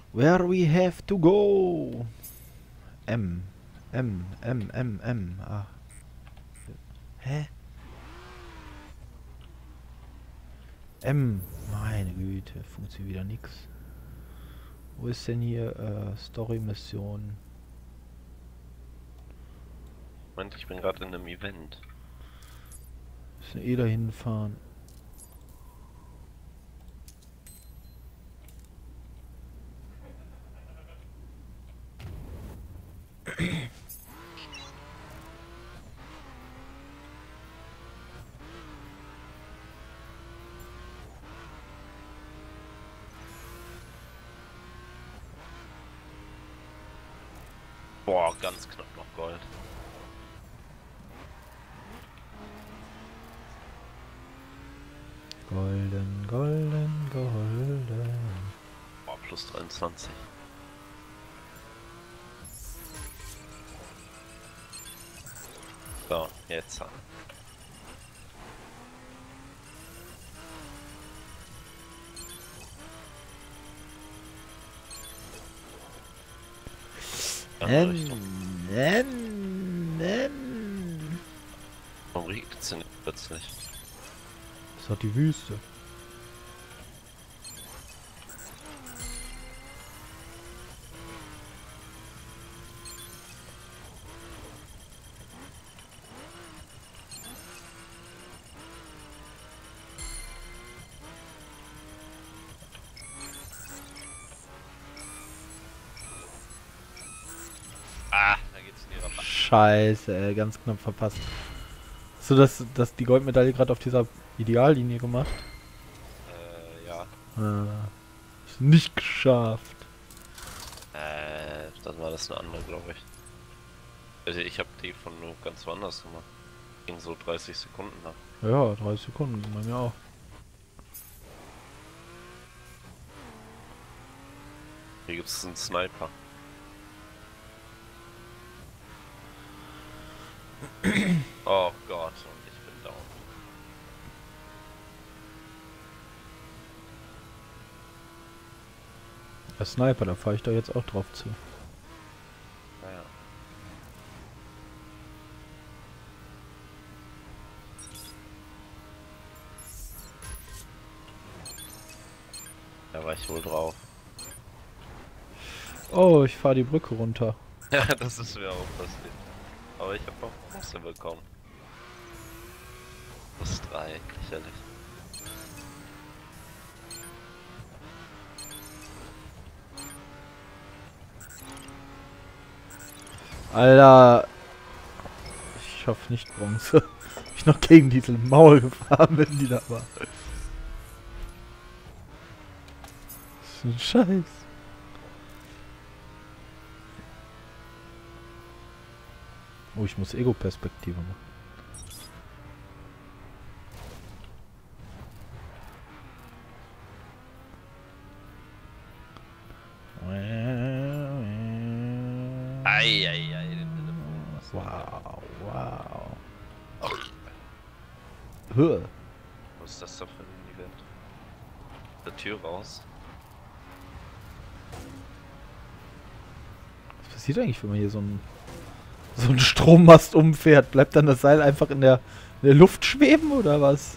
Where we have to go? M. Ah. Hä? M. Meine Güte, funktioniert wieder nix. Wo ist denn hier Story-Mission? Moment, ich bin gerade in einem Event. Müssen eh dahin fahren. Boah, ganz knapp noch Gold. Golden, golden, golden. Boah, plus 23. So, jetzt. Andere Richtung. Warum regnet es denn plötzlich? Das ist doch die Wüste. Ah, da geht's in ihrer Backe. Scheiße, ey, ganz knapp verpasst. Hast du die Goldmedaille gerade auf dieser Ideallinie gemacht? Ja. Ist nicht geschafft. Dann war das eine andere, glaube ich. Also ich habe die von nur ganz woanders gemacht. Ging so 30 Sekunden nach. Ja, 30 Sekunden, bei mir auch. Hier gibt es einen Sniper. Oh Gott, und ich bin down. Der Sniper, da fahre ich da jetzt auch drauf zu. Naja. Da war ich wohl drauf. Oh, ich fahre die Brücke runter. Ja, das ist mir auch passiert. Aber ich habe noch Bronze bekommen. Plus 3, lächerlich. Alter, ich hoffe nicht Bronze. Ich noch gegen diese Mauer gefahren bin, die da war. Das ist ein Scheiß. Oh, ich muss Ego-Perspektive machen. Eieiei, den Telefon. Was war Wow, wow. das? Höh. Was ist das da für ein Event? Der Tür raus. Was passiert eigentlich, wenn man hier so einen Strommast umfährt? Bleibt dann das Seil einfach in der Luft schweben oder was?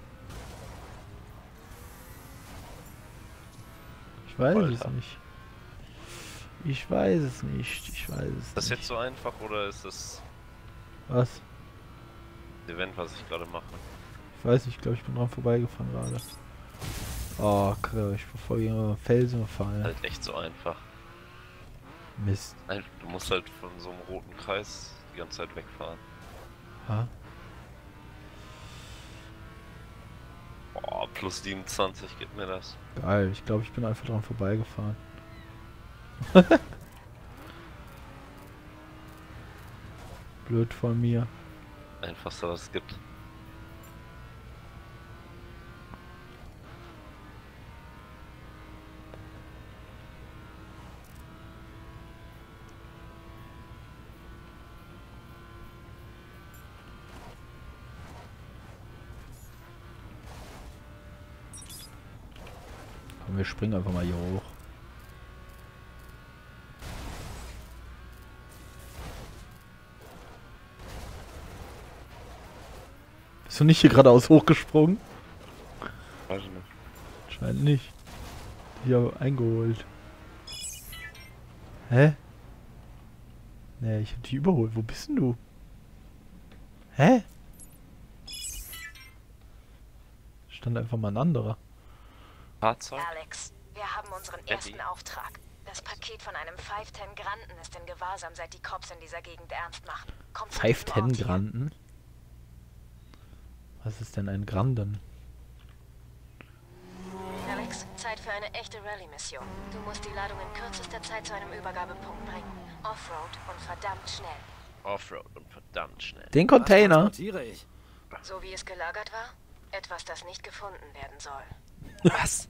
Ich weiß es Alter. nicht. Ich weiß es nicht. Ich weiß es Ist das nicht. jetzt so einfach oder ist das Was? Event, was ich gerade mache? Ich weiß nicht, ich glaube, ich bin dran vorbeigefahren gerade. Oh, Kacke, ich verfolge immer Felsen gefallen. Halt echt so einfach. Mist. Nein, du musst halt von so einem roten Kreis die ganze Zeit wegfahren. Ha? Boah, plus 27 gibt mir das. Geil, ich glaube, ich bin einfach dran vorbeigefahren. Blöd von mir. Einfachste, was es gibt. Komm, wir springen einfach mal hier hoch. du nicht hier geradeaus hochgesprungen? Weiß ich nicht. Scheint nicht. Hier eingeholt. Hä? Nee, ich hab die überholt. Wo bist denn du? Hä? Stand einfach mal ein anderer. Fahrzeug? Alex, wir haben unseren ersten Auftrag. Das Paket von einem 510 Granden ist in Gewahrsam, seit die Cops in dieser Gegend ernst machen. Kommt zu diesem 510 Ort hier. Granden? Was ist denn ein Granden? Alex, Zeit für eine echte Rallye-Mission. Du musst die Ladung in kürzester Zeit zu einem Übergabepunkt bringen. Offroad und verdammt schnell. Offroad und verdammt schnell. Den Container? transportiere ich? So wie es gelagert war? Etwas, das nicht gefunden werden soll. Was?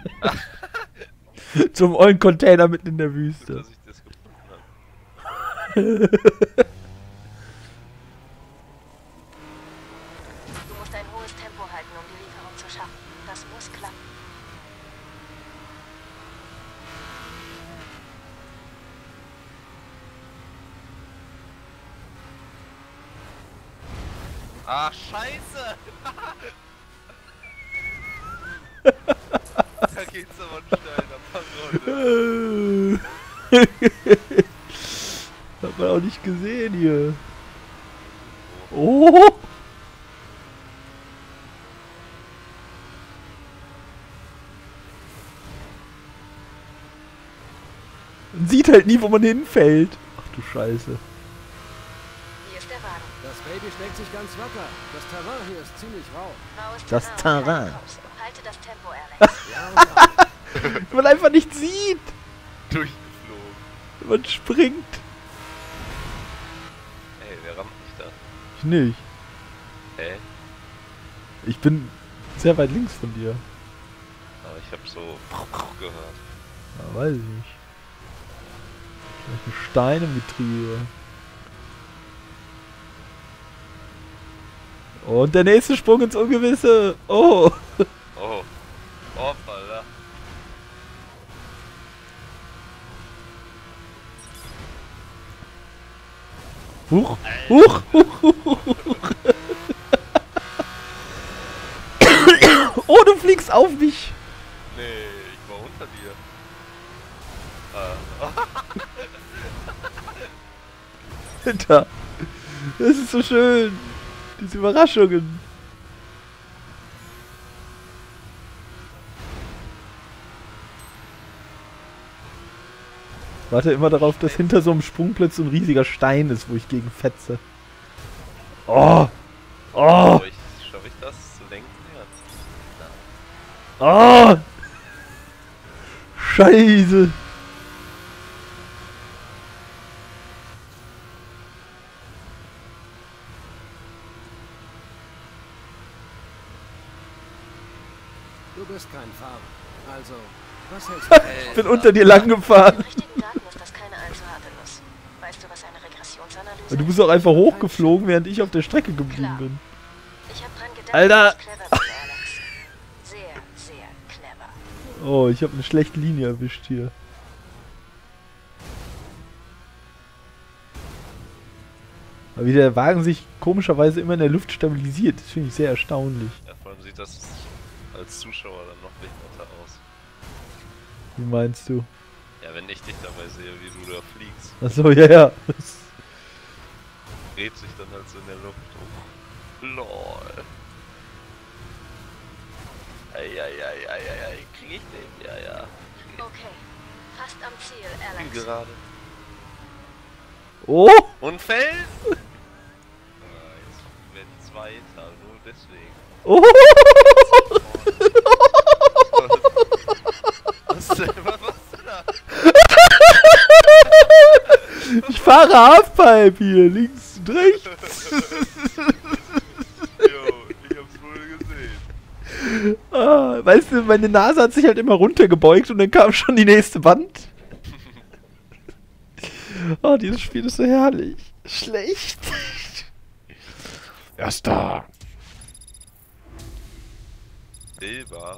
Zum ollen Container mitten in der Wüste. Dass ich das gefunden habe. Du musst ein hohes Tempo halten, um die Lieferung zu schaffen. Das muss klappen. Ach, scheiße! Da geht's aber einen steilen Abfall. Hat man auch nicht gesehen hier. Oh! Man sieht halt nie, wo man hinfällt. Ach du Scheiße. Hier ist der Wagen. Das Baby schlägt sich ganz wacker. Das Terrain hier ist ziemlich rau. Raues Das Terrain, Terrain. keine Cops. Halte das Tempo, Alex. Ja, ja. Man einfach nicht sieht. Durchgeflogen. Man springt. Ey, wer rammt mich da? Ich nicht. Hä? Ich bin sehr weit links von dir. Aber ich hab so gehört. Ja, weiß ich nicht. Vielleicht ein Stein im Getriebe. Und der nächste Sprung ins Ungewisse. Oh. Oh. Hoppala. Huch. Huch. Huch. Huch. Oh, du fliegst auf mich. Nee, ich war unter dir. Alter. Das ist so schön. Diese Überraschungen. Warte immer darauf, dass hinter so einem Sprungplatz so ein riesiger Stein ist, wo ich gegen fetze. Oh! Oh! Aber schaffe ich das zu lenken? Ja. Oh! Scheiße! Du bist kein Fahrer. Also, was hältst du? Ich bin unter dir lang gefahren. Mit richtigen Daten ist das keine allzu harte Nuss. Weißt du, was eine Regressionsanalyse Du bist auch einfach hochgeflogen, während ich auf der Strecke geblieben bin. Ich hab dran gedacht, Alter. dass du clever bist, Alex. Sehr, sehr clever. Oh, ich habe eine schlechte Linie erwischt hier. Aber wie der Wagen sich komischerweise immer in der Luft stabilisiert, das finde ich sehr erstaunlich. Ja, vor allem sieht das als Zuschauer dann noch behinderter aus. Wie meinst du? Ja, wenn ich dich dabei sehe, wie du da fliegst, Achso, ja, ja. dreht sich dann halt so in der Luft um. LOL. Eieieiei, krieg ich den? Ja, ja. Okay, fast am Ziel, Alex. Gerade. Oh! Und Fels! Jetzt werden Zweiter, nur deswegen. Oh! Was machst du da? Ich fahre Halfpipe hier, links und rechts. Jo, ich hab's wohl gesehen. Ah, weißt du, meine Nase hat sich halt immer runtergebeugt und dann kam schon die nächste Wand. Oh, dieses Spiel ist so herrlich. Schlecht. Erster. Silber.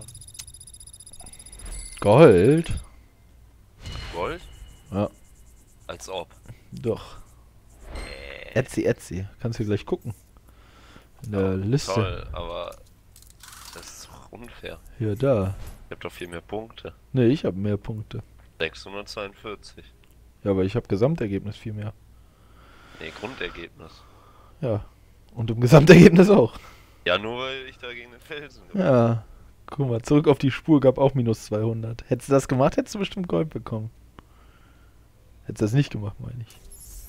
Gold? Gold? Ja, Als ob. doch. Etsy. Kannst du gleich gucken. In der Liste. Toll, aber das ist doch unfair. Ja, da. Ich hab doch viel mehr Punkte. Ne, ich habe mehr Punkte. 642. Ja, aber ich habe Gesamtergebnis viel mehr. Nee, Grundergebnis. Ja. Und im Gesamtergebnis auch. Ja, nur weil ich da gegen den Felsen Ja. Guck mal, zurück auf die Spur gab auch minus 200. Hättest du das gemacht, hättest du bestimmt Gold bekommen. Hättest du das nicht gemacht, meine ich.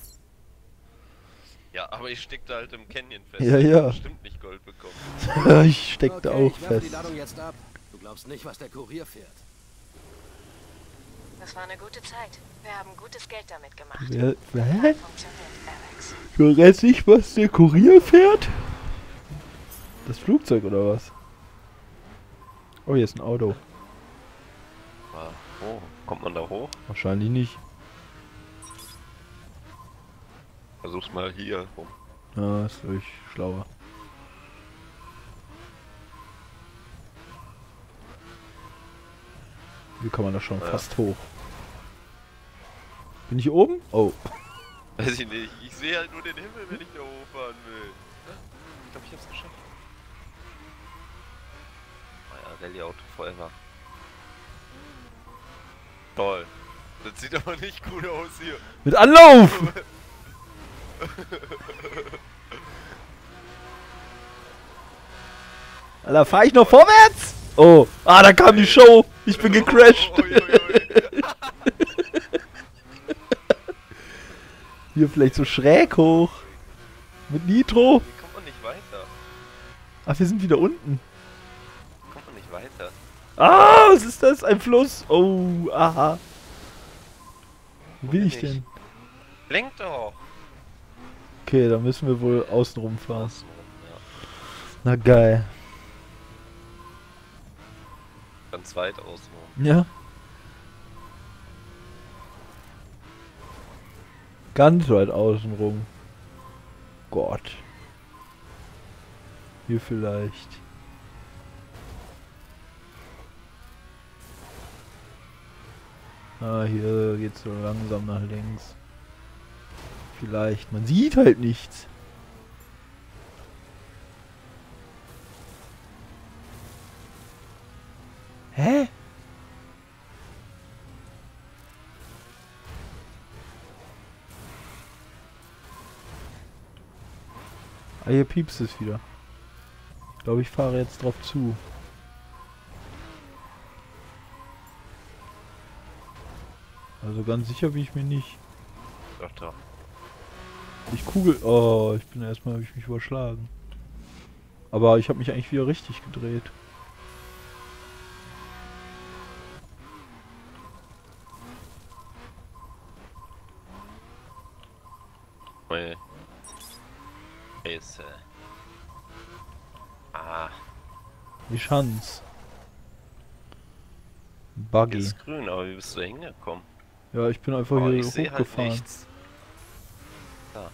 Ja, aber ich steckte halt im Canyon fest. Ja, Ich ja. hab bestimmt nicht Gold bekommen. Ich steckte Okay, auch ich werfe die fest. Ladung jetzt ab. Du glaubst nicht, was der Kurier fährt. Das war eine gute Zeit. Wir haben gutes Geld damit gemacht. Hä? Funktioniert, Alex. Du rätst nicht, was der Kurier fährt? Das Flugzeug oder was? Oh, hier ist ein Auto. Ah, oh, kommt man da hoch? Wahrscheinlich nicht. Versuch's mal hier rum. Ja, ist wirklich schlauer. Hier kann man da schon Ja. fast hoch. Bin ich hier oben? Oh. Weiß ich nicht. Ich sehe halt nur den Himmel, wenn ich da hochfahren will. Ich glaube, ich hab's geschafft. Naja, Rallye-Auto forever. Toll. Das sieht aber nicht gut aus hier. Mit Anlauf! Alter, fahr ich noch vorwärts? Oh, da kam die Show. Ich bin gecrashed. Ui, ui, ui. Hier vielleicht so schräg hoch. Mit Nitro. Hier kommt man nicht weiter. Ach, wir sind wieder unten. Kommt man nicht weiter. Ah, was ist das? Ein Fluss. Oh, aha. Wo bin bin ich ich? denn? Lenk doch! Okay, dann müssen wir wohl außenrum fahren. Außenrum, ja. Na geil. Ganz weit außenrum. Ja. Ganz weit außenrum. Gott. Hier vielleicht. Ah, hier geht's so langsam nach links. Vielleicht. Man sieht halt nichts. Hä? Ah, hier piepst es wieder. Ich glaube, ich fahre jetzt drauf zu. Also ganz sicher bin ich mir nicht. Doch, doch. Ich kugel... Oh, ich bin erstmal... habe ich mich überschlagen. Aber ich habe mich eigentlich wieder richtig gedreht. Ui. Scheiße. Ah, Die Schanz. Buggy. hier ist grün, aber wie bist du da hingekommen? Ja, ich bin einfach Oh, hier ich sehe halt hochgefahren. nichts. Da.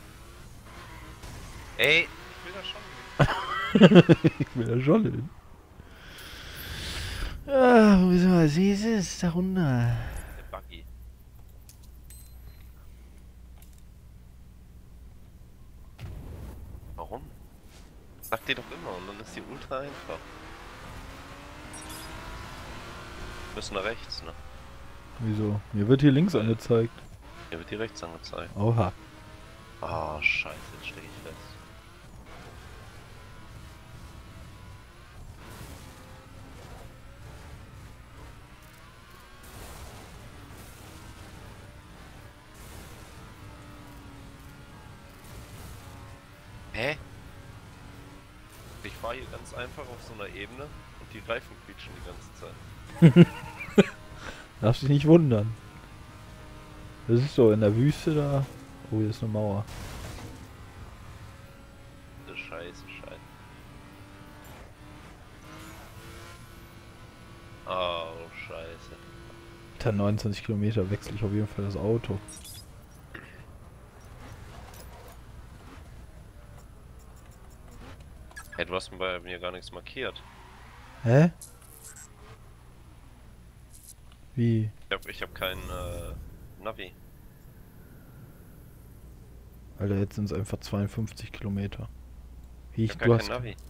Ey, ich will da schon hin. Ich will da schon hin. Ah, wo ist was? Wie ist es? Da runter. Der Buggy. Warum? Sag dir doch immer und dann ist die ultra einfach. Wir müssen nach rechts, ne? Wieso? Mir wird hier links angezeigt. Hier wird die rechts angezeigt. Oha. Ah, scheiße, jetzt stehe ich fest. Hä? Ich fahre hier ganz einfach auf so einer Ebene und die Reifen quietschen die ganze Zeit. Darfst dich nicht wundern. Das ist so in der Wüste da. Oh, hier ist eine Mauer. Das Scheiße. Oh, Scheiße. Alter, 29 Kilometer wechsle ich auf jeden Fall das Auto. Hey, du hast mir bei mir gar nichts markiert. Hä? Wie? Ich hab kein Navi. Alter, jetzt sind es einfach 52 Kilometer. Wie Ich ich, hab du gar hast. kein Navi.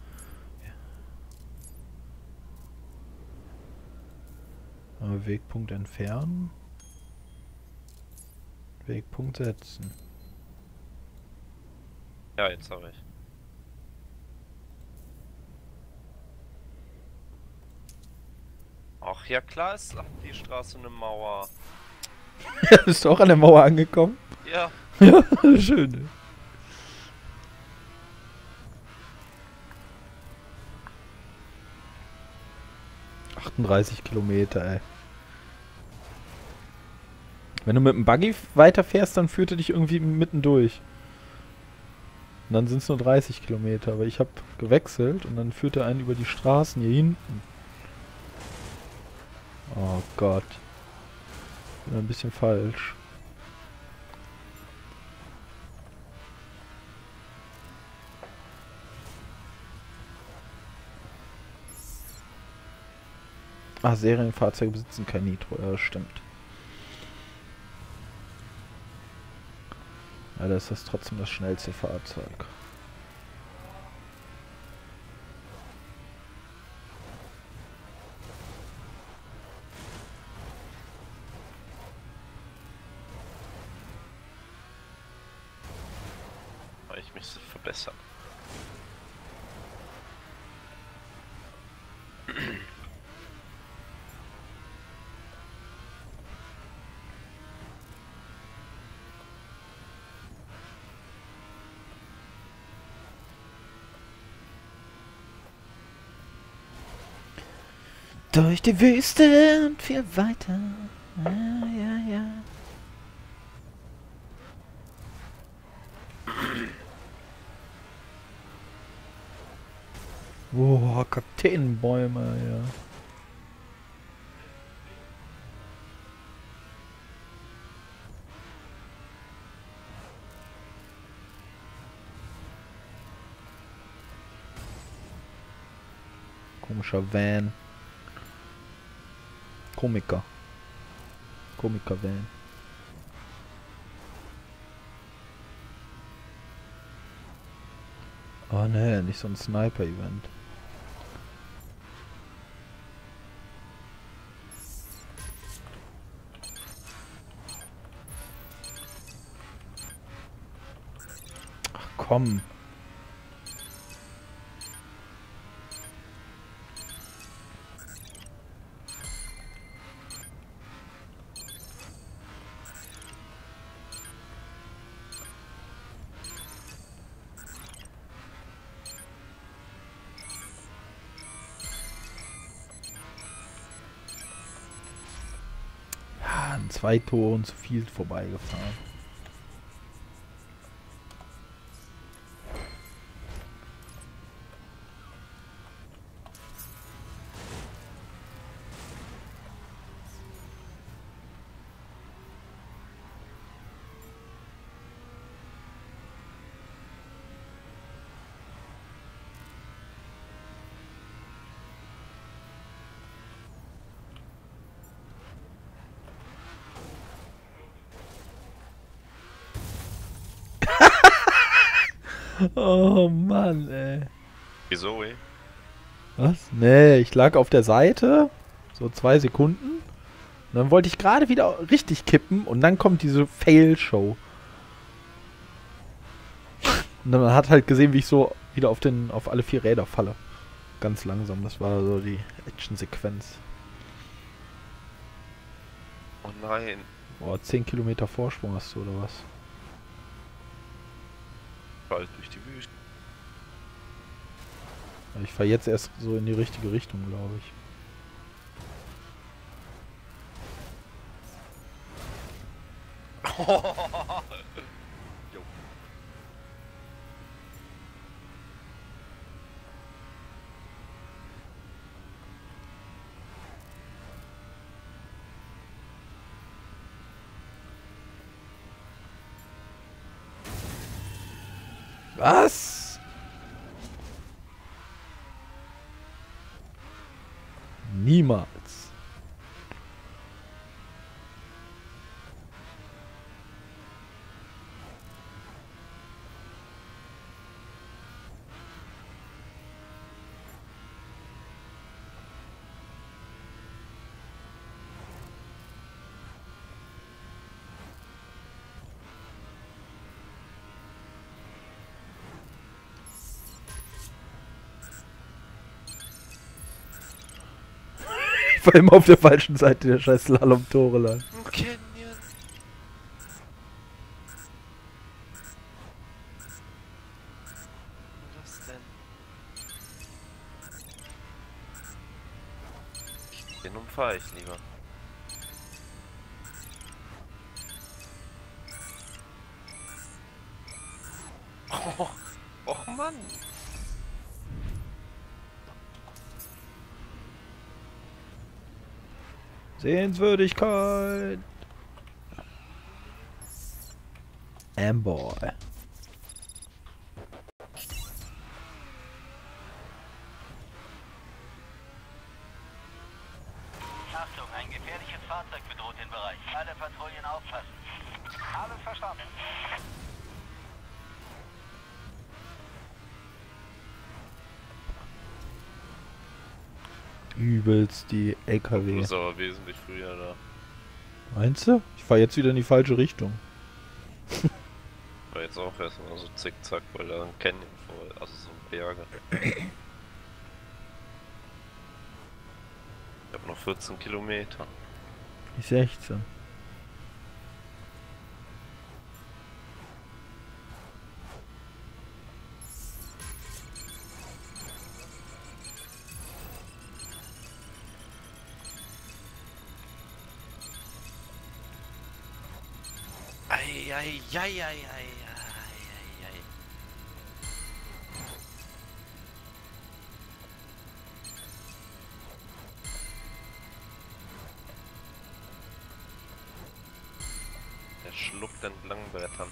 Wegpunkt entfernen. Wegpunkt setzen. Ja, jetzt habe ich. Ach ja, klar ist die Straße eine Mauer. Bist du auch an der Mauer angekommen? Ja. Ja, schön. 38 Kilometer, ey. Wenn du mit dem Buggy weiterfährst, dann führt er dich irgendwie mittendurch. Und dann sind es nur 30 Kilometer. Aber ich habe gewechselt und dann führt er einen über die Straßen hier hinten. Oh Gott. Bin ein bisschen falsch. Ah, Serienfahrzeuge besitzen kein Nitro. Ja, das stimmt. Ja, das ist trotzdem das schnellste Fahrzeug. Aber ich müsste verbessern. Durch die Wüste und wir weiter. Ja, ja, ja. Boah, Kakteenbäume, ja. Komischer Van. Komiker-Van. Oh ne, nicht so ein Sniper-Event. Ach komm. An 2 Toren zu viel vorbeigefahren. Oh Mann, ey. Wieso, ey? Was? Nee, ich lag auf der Seite, so 2 Sekunden. Und dann wollte ich gerade wieder richtig kippen und dann kommt diese Fail-Show. Und dann hat halt gesehen, wie ich so wieder auf alle 4 Räder falle. Ganz langsam, das war so die Action-Sequenz. Oh nein. Boah, 10 Kilometer Vorsprung hast du, oder was? Bald durch die Wüste. Ich fahre jetzt erst so in die richtige Richtung, glaube ich. Jo. Was? Niemals. Ich war immer auf der falschen Seite der scheiß Slalom-Tore lang. Ein Canyon. Was denn? Den umfahre ich lieber. Oh, och Mann. Sehenswürdigkeit. Amboy. Achtung, ein gefährliches Fahrzeug bedroht den Bereich. Alle Patrouillen aufpassen. Alles verstanden. Übelst die Du LKW. bist aber wesentlich früher da. Meinst du? Ich fahr jetzt wieder in die falsche Richtung. War jetzt auch erstmal so zickzack, weil da ein Canyon vor, also so Berge. Ich hab noch 14 Kilometer. Ich 16. Ei. Der schluckt entlang Brettern.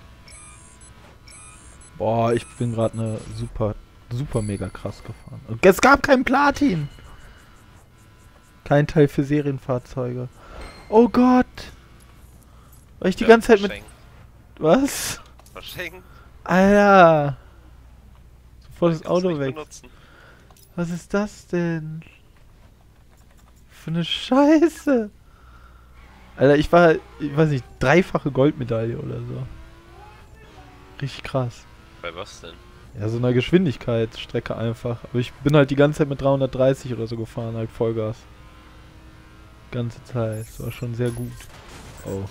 Boah, ich bin gerade eine super mega krass gefahren. Und es gab kein Platin. Kein Teil für Serienfahrzeuge. Oh Gott. Weil ich die ganze Zeit mit... Verschenkt. Was? Verschenkt. Alter. Sofort das Kannst Auto nicht weg. benutzen. Was ist das denn? Für eine Scheiße. Alter, ich weiß nicht, 3-fache Goldmedaille oder so. Richtig krass. Bei was denn? Ja, so eine Geschwindigkeitsstrecke einfach. Aber ich bin halt die ganze Zeit mit 330 oder so gefahren, halt Vollgas. Ganze Zeit. Das war schon sehr gut. Oh.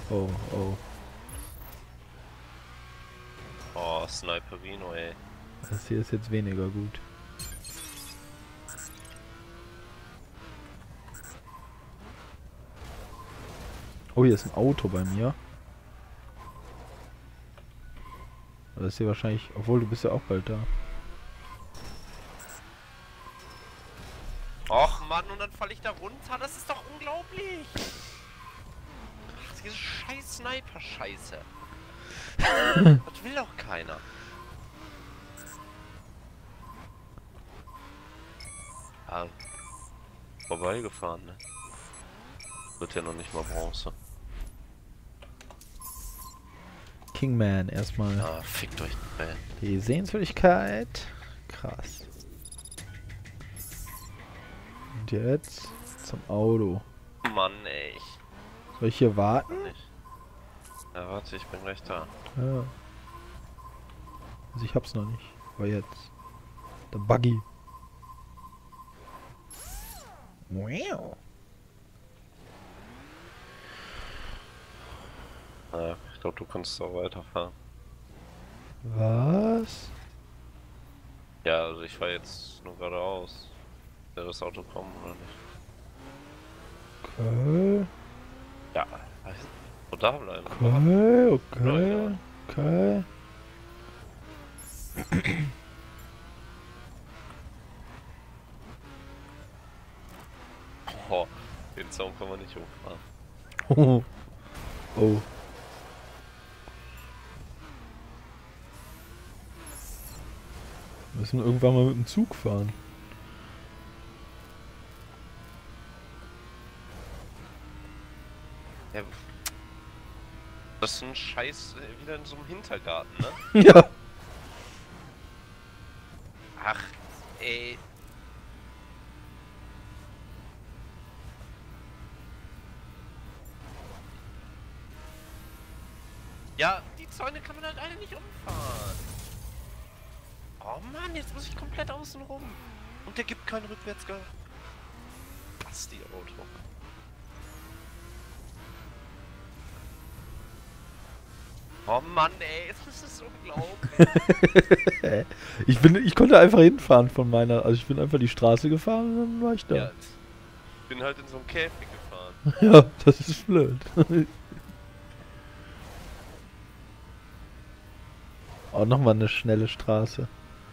Oh, Sniperino, ey. Das hier ist jetzt weniger gut. Oh, hier ist ein Auto bei mir. Das ist hier wahrscheinlich... Obwohl, du bist ja auch bald da. Och Mann, und dann falle ich da runter. Das ist doch unglaublich. Ach, diese scheiß Sniper-Scheiße. Das will doch keiner. Ah, vorbeigefahren, ne? Wird ja noch nicht mal Bronze. Kingman erstmal. Ah, fickt euch, ey. Die Sehenswürdigkeit. Krass. Und jetzt zum Auto. Mann, ey. Soll ich hier warten? Nicht. Ja, warte, ich bin gleich da. Ja. Also ich hab's noch nicht. Aber jetzt. Der Buggy. Wow. Ja, ich glaube, du kannst auch weiterfahren. Was? Ja, also ich fahre jetzt nur geradeaus. Wird das Auto kommen oder nicht? Okay. Ja, wo da bleiben. Okay. Oh, den Zaun kann man nicht hochfahren. Oh. Oh. Wir müssen irgendwann mal mit dem Zug fahren. Ja, das ist ein Scheiß wieder in so einem Hintergarten, ne? Ja. Ach, ey. Ja, die Zäune kann man halt alle nicht umfahren. Oh Mann, jetzt muss ich komplett außen rum. Und der gibt keinen Rückwärtsgang. Was Basti-Auto. Oh Mann, ey, das ist unglaublich. Ich konnte einfach hinfahren von meiner, also ich bin einfach die Straße gefahren und dann war ich da. Ja, ich bin halt in so einem Käfig gefahren. Ja, das ist blöd. Oh, nochmal eine schnelle Straße.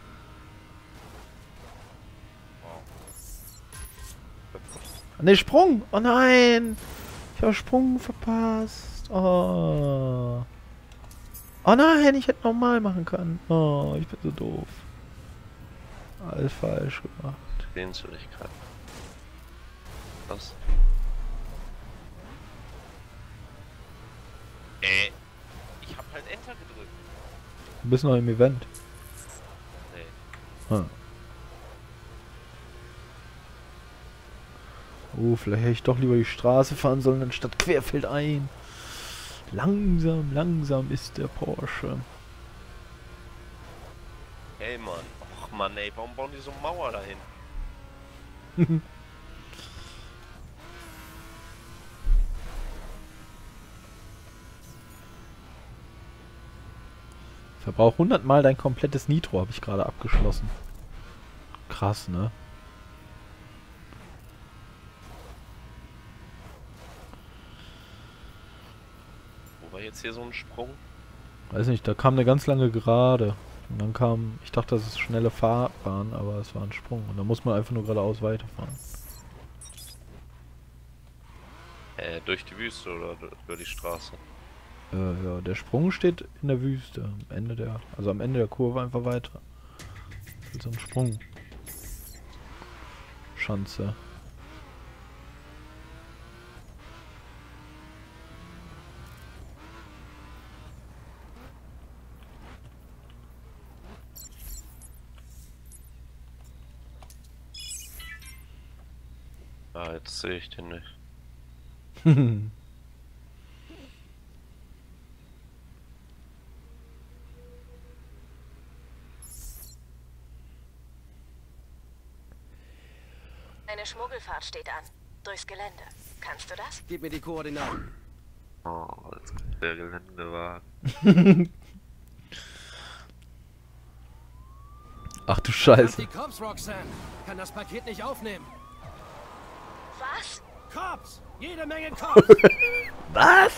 Ne, Sprung! Oh nein! Ich habe Sprung verpasst. Oh. Oh nein, ich hätte nochmal machen können. Oh, ich bin so doof. Alles falsch gemacht. Sehenswürdigkeit. Was? Ich hab halt Enter gedrückt. Du bist noch im Event. Nee. Ah. Oh, vielleicht hätte ich doch lieber die Straße fahren sollen, anstatt querfeldein. Langsam, langsam ist der Porsche. Hey Mann. Och Mann, ey, warum bauen die so eine Mauer dahin? Verbrauch 100 Mal dein komplettes Nitro, habe ich gerade abgeschlossen. Krass, ne? Wo war jetzt hier so ein Sprung? Weiß nicht, da kam eine ganz lange Gerade. Und dann kam, ich dachte, das ist schnelle Fahrbahn, aber es war ein Sprung. Und da muss man einfach nur geradeaus weiterfahren. Durch die Wüste oder über die Straße? Ja, der Sprung steht in der Wüste. Am Ende der Kurve einfach weiter. Das ist so ein Sprung. Schanze. Ah, jetzt sehe ich den nicht. Eine Schmuggelfahrt steht an. Durchs Gelände. Kannst du das? Gib mir die Koordinaten. Oh, jetzt kommt der Geländewagen. Ach du Die Scheiße. Cops, Roxanne. Kann das Paket nicht aufnehmen. Was? Cops! Jede Menge Cops! Was?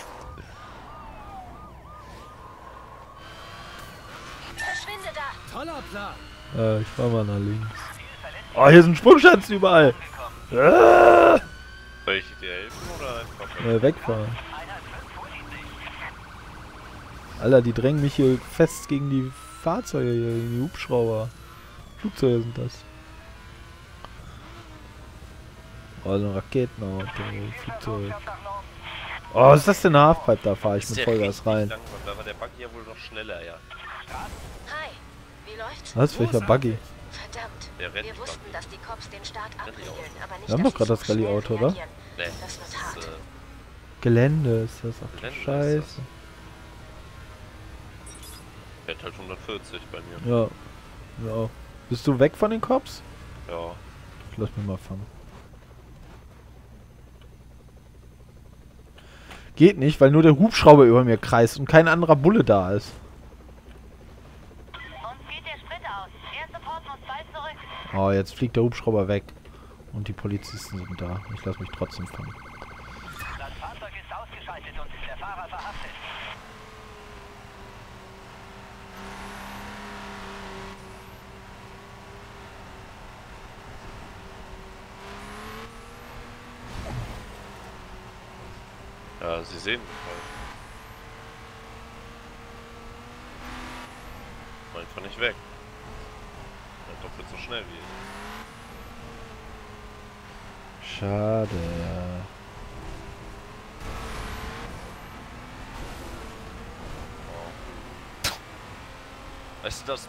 Verschwinde da! Toller Plan! Ich fahr mal nach links. Oh, hier sind Sprungschanzen überall. Ah! Soll ich dir helfen oder einfach Wegfahren. Alter, die drängen mich hier fest gegen die Fahrzeuge, hier, gegen die Hubschrauber. Flugzeuge sind das. Oh, so ein Raketenauto, Flugzeug. Oh, was ist das denn eine Halfpipe? Da fahre ich mit Vollgas rein. Da war der Buggy ja wohl noch schneller, ja. Hi, wie läuft's? Was? Welcher Buggy? Verdammt. Der rennt Wir wussten, dass die Cops den Start abriegeln, aber nicht, Wir haben dass doch gerade sie das so schnell Rallye-Auto, oder? reagieren. Nee, Das wird hart. Gelände ist das. Ach du Gelände ist Scheiße. das. Fährt halt 140 bei mir. Ja. Ja. Bist du weg von den Cops? Ja. Ich lass mich mal fangen. Geht nicht, weil nur der Hubschrauber über mir kreist und kein anderer Bulle da ist. Uns geht der Sprit aus. Erste Port muss bald zurück. Oh, jetzt fliegt der Hubschrauber weg. Und die Polizisten sind da. Ich lass mich trotzdem fangen. Das Fahrzeug ist ausgeschaltet und der Fahrer verhaftet. Ja, sie sehen mich halt. Einfach nicht weg. Halt doppelt so schnell wie ich. Schade. Weißt du, das